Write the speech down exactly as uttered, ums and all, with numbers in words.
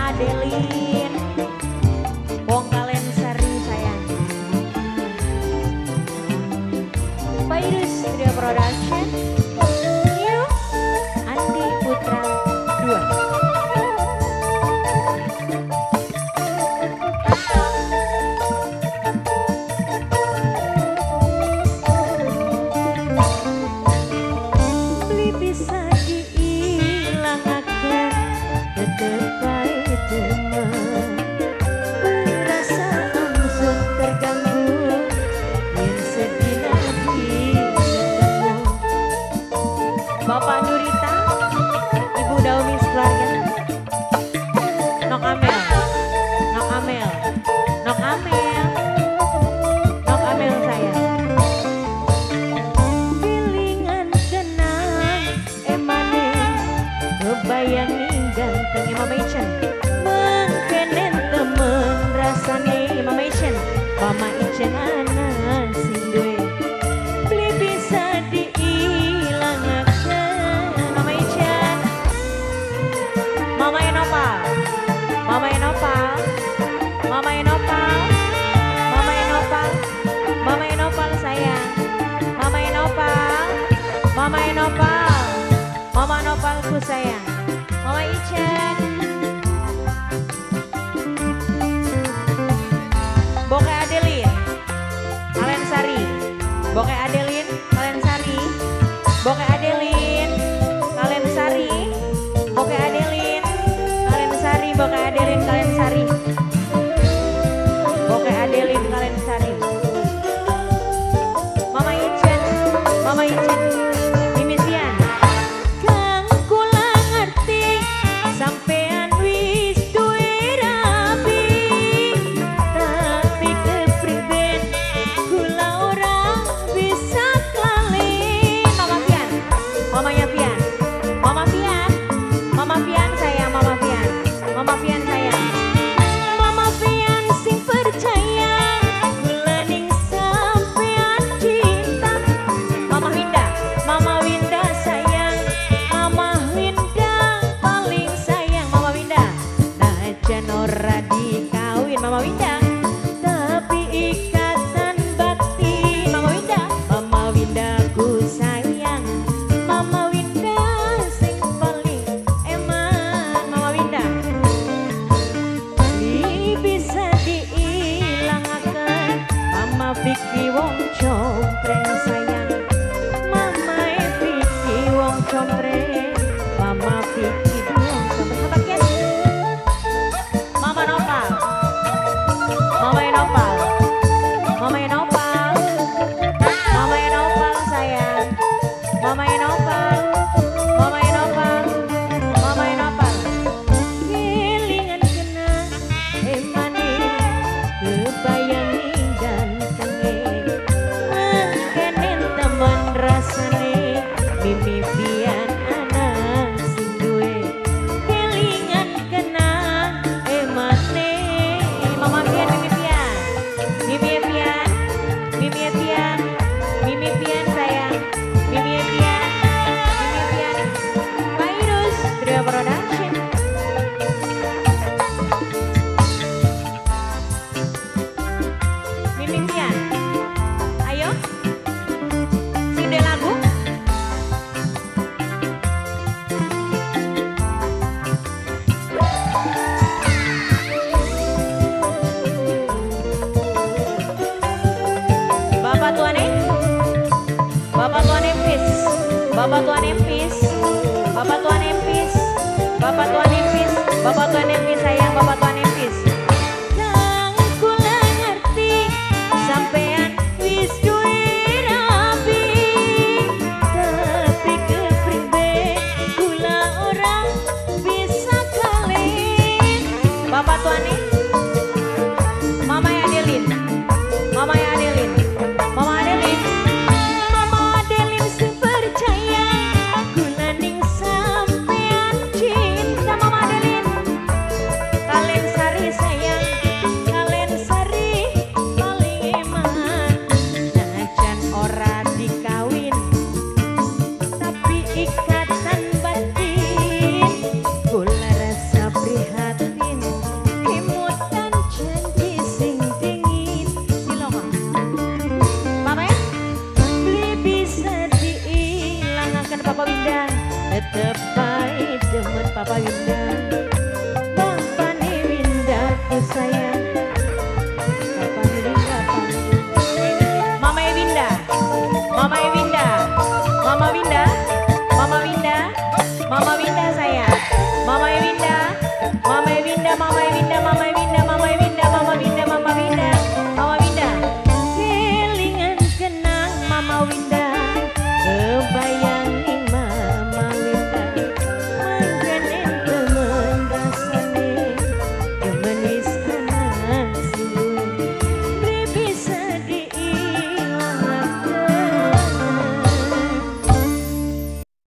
Adelin, wong kalen sari sayang. Virus Studio Production, yuk Andi Putra dua. Beli bisa diilangkan tetepai teman, berasa langsung terganggu yang sedih lagi ketemu. Bapak Nurita, Ibu Daumi sekeluarga, Nok Amel, Nok Amel, Nok Amel, Nok Amel sayang. Bilingan kenang emane ngebayangi ganteng Mama Ichen, mengkenen temen rasane Mama Ichen, Mama Ichen anak sing duwe. Beli bisa diilangkan Mama Ichen, Mama Enopal, Mama Enopal, Mama Enopal, Mama Enopal, Mama Enopal sayang, Mama Enopal, Mama Enopal, Mama Enopalku sayang, Mama Ichen. Boke Adelin, Kalen Sari, Boke Adelin, Kalen Sari, Boke Adelin, Kalen Sari, Boke Adelin, Kalen Sari, Boke Adelin, Kalen Sari, Boke Adelin, Kalen Sari. Mama Ichen, Mama Ichen, Mimisian. Kang kula ngerti sampean wis duwe rapi, tapi kepriben kula ora bisa kalih. Mama Pian, Mamanya Pian, Mama Pian, Mama Pian sayang, Mama Pian, Mama Pian sayang, Mama Pian sing percaya kula ning sampean cinta. Mama Winda, Mama Winda sayang, Mama Winda paling sayang, Mama Winda. Najan ora dikawin Mama Winda, tapi ikatan bakti Mama Winda. Mama Winda ku sayang, Mama Winda sing paling eman, Mama Winda. Beli bisa diilangkan Mama Vicky wong compreng sayang, Mama Vicky wong compreng, Mama Vicky wong compreng. Sahabat Ken, Mama Nopal, Mama Enopal, Mama Enopal, Mama Enopal sayang, Mama Enopal, Mama Enopal, Mama Enopal. Kelingan kenang emane kebayangi gantenge, mengkenen temen rasane Mimi Pian anak sing duwe. Kelingan kenang emane Mama Pian, Mimi Pian, Mimi Pian, Mimi Pian, Mimi Pian sayang, Mimi Pian, Mimi Pian. Virus Studio Production. Mimi Pian, ayo sinde lagu. Bapak Tuan Bapak Tuan Empis, Bapak Tuan Empis, Bapak Tuan Empis, Bapak Tuan Empis, Bapak Tuan Empis sayang, Bapak Tuan Empis. Kang kula ngerti sampean wis duwe rapi, tapi kepriben kula ora bisa kalih. Bapak Tuan Mama Adelin, Mama Adelin, Mama Adelin, Mama Adelin sing percaya kula ning sampean cinta. Mama Adelin, tetep baik demen Papa Winda. Bapak ni Winda ku sayang. Papa ni Winda, Mama Winda, Mama Winda, Mama Winda, Mama Winda, Mama Winda.